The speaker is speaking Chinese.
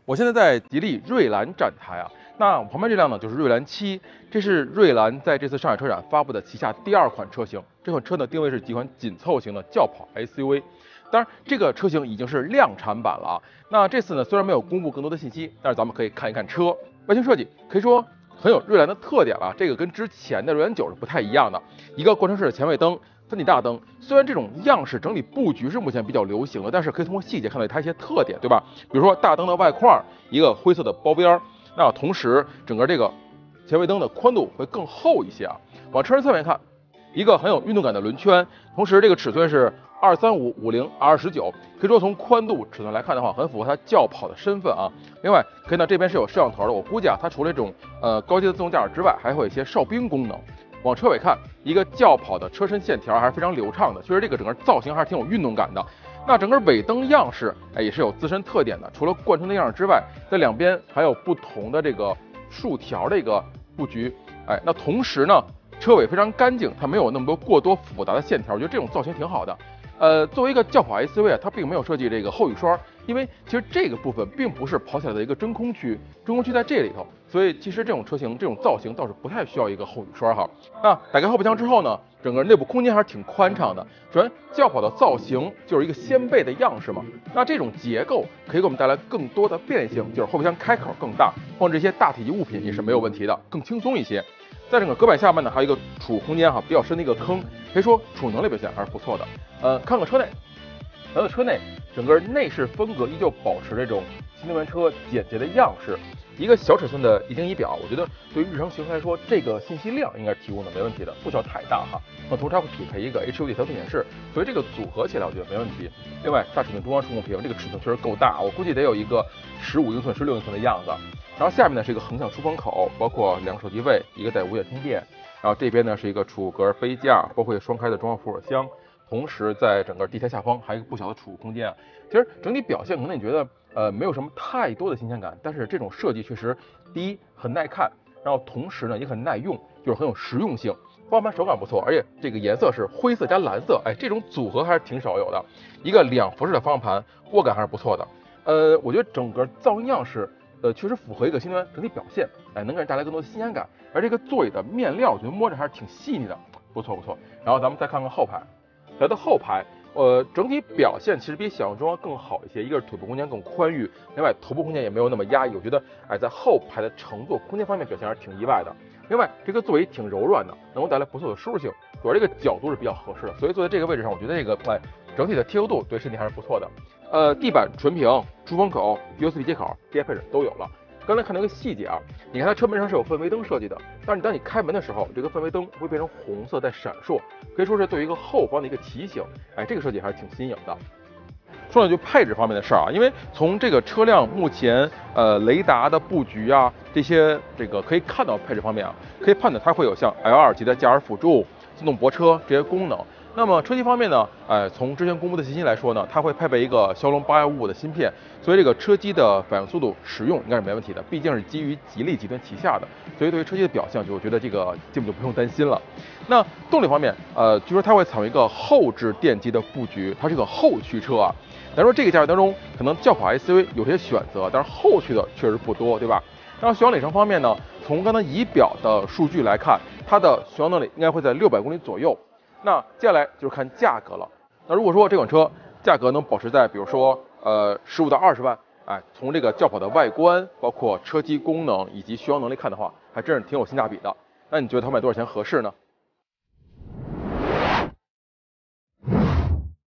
我现在在吉利瑞兰展台啊，那我旁边这辆呢就是瑞兰7，这是瑞兰在这次上海车展发布的旗下第2款车型。这款车呢定位是几款紧凑型的轿跑 SUV， 当然这个车型已经是量产版了啊。那这次呢虽然没有公布更多的信息，但是咱们可以看一看车外形设计，可以说很有瑞兰的特点了。这个跟之前的瑞兰9是不太一样的，一个贯穿式的前尾灯。分体大灯，虽然这种样式整体布局是目前比较流行的，但是可以通过细节看到它一些特点，对吧？比如说大灯的外框，一个灰色的包边，那同时整个这个前尾灯的宽度会更厚一些啊。往车身侧面看，一个很有运动感的轮圈，同时这个尺寸是235/50R19，可以说从宽度尺寸来看的话，很符合它轿跑的身份啊。另外，可以看到这边是有摄像头的，我估计啊，它除了这种高阶的自动驾驶之外，还会有一些哨兵功能。往车尾看，一个轿跑的车身线条还是非常流畅的，确实这个整个造型还是挺有运动感的。那整个尾灯样式，也是有自身特点的，除了贯穿的样式之外，在两边还有不同的这个竖条的一个布局，那同时呢，车尾非常干净，它没有那么多过多复杂的线条，我觉得这种造型挺好的。作为一个轿跑 SUV 啊，它并没有设计这个后雨刷，因为其实这个部分并不是跑起来的一个真空区，真空区在这里头，所以其实这种车型这种造型倒是不太需要一个后雨刷哈。那打开后备箱之后呢，整个内部空间还是挺宽敞的。首先，轿跑的造型就是一个掀背的样式嘛，那这种结构可以给我们带来更多的便利性，就是后备箱开口更大，放置一些大体积物品也是没有问题的，更轻松一些。在整个隔板下面呢，还有一个储物空间哈，比较深的一个坑，可以说储物能力表现还是不错的。看看车内，来到车内，整个内饰风格依旧保持这种新能源车简洁的样式。一个小尺寸的液晶仪表，我觉得对于日常行车来说，这个信息量应该是提供的没问题的，不需要太大哈。那同时它会匹配一个 HUD 调色显示，所以这个组合起来我觉得没问题。另外，大尺寸中央触控屏，这个尺寸确实够大，我估计得有一个15英寸、16英寸的样子。然后下面呢是一个横向出风口，包括2个手机位，一个带无线充电。然后这边呢是一个储物格杯架，包括双开的中央扶手箱。同时，在整个地台下方还有一个不小的储物空间啊。其实整体表现可能你觉得没有什么太多的新鲜感，但是这种设计确实，第一很耐看，然后同时呢也很耐用，就是很有实用性。方向盘手感不错，而且这个颜色是灰色加蓝色，这种组合还是挺少有的。一个2辐式的方向盘，握感还是不错的。我觉得整个造型样式，确实符合一个新能源整体表现，能给人带来更多的新鲜感。而这个座椅的面料，我觉得摸着还是挺细腻的，不错不错。然后咱们再看看后排。来到后排，整体表现其实比想象中要更好一些。一个是腿部空间更宽裕，另外头部空间也没有那么压抑。我觉得，在后排的乘坐空间方面表现还是挺意外的。另外，这个座椅挺柔软的，能够带来不错的舒适性，主要这个角度是比较合适的，所以坐在这个位置上，我觉得这个整体的贴合度对身体还是不错的。地板纯平，出风口、USB 接口这些配置都有了。刚才看到一个细节啊，你看它车门上是有氛围灯设计的，但是当你开门的时候，这个氛围灯会变成红色在闪烁，可以说是对于一个后方的一个提醒。这个设计还是挺新颖的。说两句配置方面的事儿啊，因为从这个车辆目前雷达的布局啊，这些可以看到配置方面啊，可以判断它会有像 L2级的驾驶辅助、自动泊车这些功能。那么车机方面呢，从之前公布的信息来说呢，它会配备一个骁龙815的芯片，所以这个车机的反应速度使用应该是没问题的，毕竟是基于吉利集团旗下的，所以对于车机的表现，我觉得这个基本就不用担心了。那动力方面，据说它会采用一个后置电机的布局，它是个后驱车啊。咱说这个价位当中，可能轿跑 SUV 有些选择，但是后驱的确实不多，对吧？然后续航里程方面呢，从刚才仪表的数据来看，它的续航能力应该会在600公里左右。那接下来就是看价格了。那如果说这款车价格能保持在比如说15到20万，从这个轿跑的外观、包括车机功能以及续航能力看的话，还真是挺有性价比的。那你觉得它卖多少钱合适呢？